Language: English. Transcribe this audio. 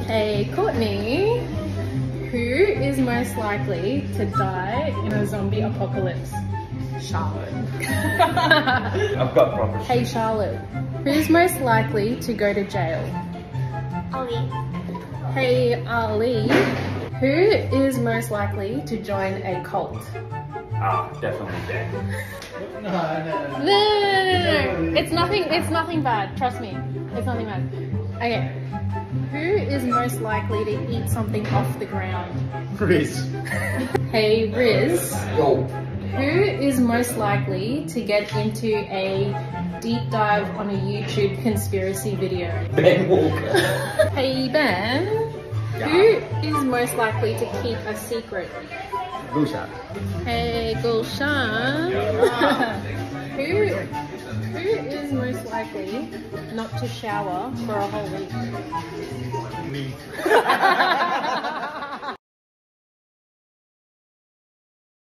Hey, Courtney. Who is most likely to die in a zombie apocalypse? Charlotte. I've got proper. Hey, Charlotte. Who's most likely to go to jail? Ali. Hey, Ali. Who is most likely to join a cult? Definitely Dan. No. It's nothing bad. Trust me. It's nothing bad. Okay. Who is most likely to eat something off the ground? Riz. Hey, Riz. Yo. Who is most likely to get into a deep dive on a YouTube conspiracy video? Ben Walker. Hey, Ben. Who is most likely to keep a secret? Gulshan. Hey, Gulshan. Who is most likely not to shower for a whole week? Me.